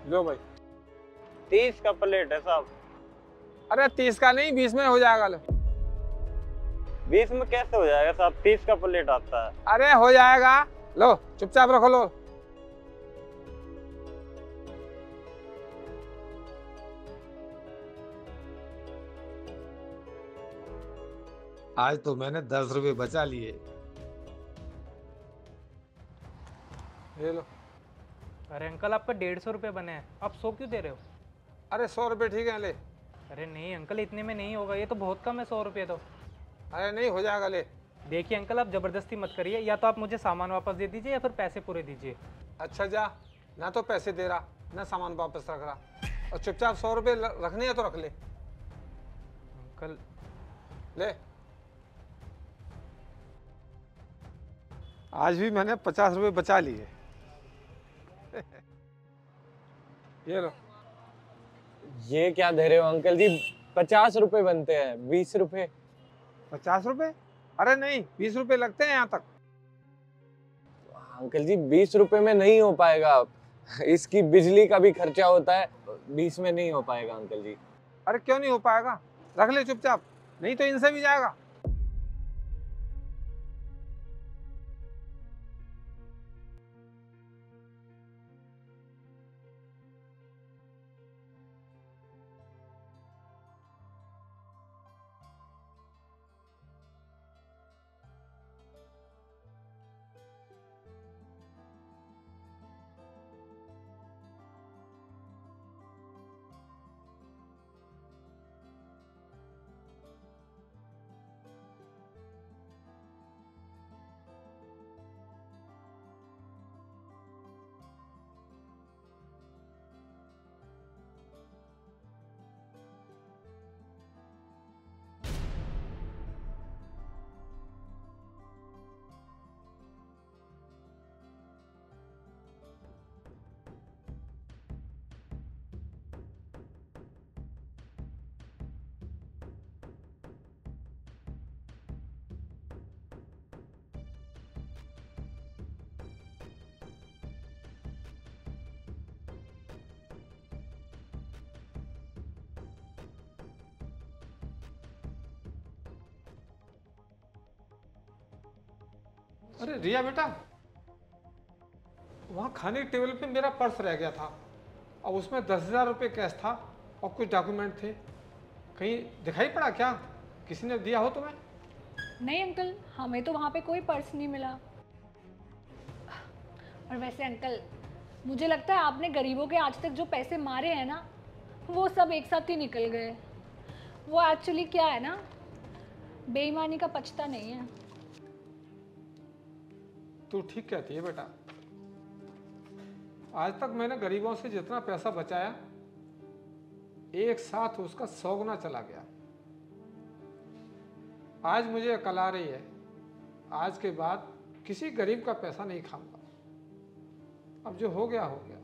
लो भाई। 30 का प्लेट है साहब। अरे 30 का नहीं, 20 में हो जाएगा। लो। 20 में कैसे हो जाएगा साहब? 30 का प्लेट आता है। अरे हो जाएगा। लो चुपचाप रखो। लो। आज तो मैंने 10 रुपए बचा लिए। ये लो। अरे अंकल, आपका 150 रुपये बने हैं, आप 100 क्यों दे रहे हो? अरे 100 रुपए ठीक है, ले। अरे नहीं अंकल, इतने में नहीं होगा, ये तो बहुत कम है 100 रुपये तो। अरे नहीं हो जाएगा, ले। देखिए अंकल, आप ज़बरदस्ती मत करिए, या तो आप मुझे सामान वापस दे दीजिए या फिर पैसे पूरे दीजिए। अच्छा जा, ना तो पैसे दे रहा ना सामान वापस रख रहा, और चुपचाप 100 रुपए रखने है तो रख ले। अंकल ले। आज भी मैंने 50 रुपए बचा लिए। ये लो। ये क्या दे रहे हो अंकल जी? 50 रुपए बनते हैं, 20 रुपए। 50 रुपए? अरे नहीं, 20 रुपए लगते हैं यहाँ तक। अंकल जी 20 रुपए में नहीं हो पाएगा। इसकी बिजली का भी खर्चा होता है, 20 में नहीं हो पाएगा अंकल जी। अरे क्यों नहीं हो पाएगा? रख ले चुपचाप, नहीं तो इनसे भी जाएगा। अरे रिया बेटा, वहाँ खाने के टेबल पे मेरा पर्स रह गया था, अब उसमें 10,000 रुपये कैश था और कुछ डॉक्यूमेंट थे। कहीं दिखाई पड़ा क्या? किसी ने दिया हो तुम्हें? नहीं अंकल, हमें तो वहाँ पे कोई पर्स नहीं मिला। और वैसे अंकल, मुझे लगता है आपने गरीबों के आज तक जो पैसे मारे हैं ना, वो सब एक साथ ही निकल गए। वो एक्चुअली क्या है ना, बेईमानी का पछता नहीं है। तू ठीक कहती है बेटा। आज तक मैंने गरीबों से जितना पैसा बचाया, एक साथ उसका 100 गुना चला गया। आज मुझे अकल आ रही है, आज के बाद किसी गरीब का पैसा नहीं खाऊंगा। अब जो हो गया हो गया।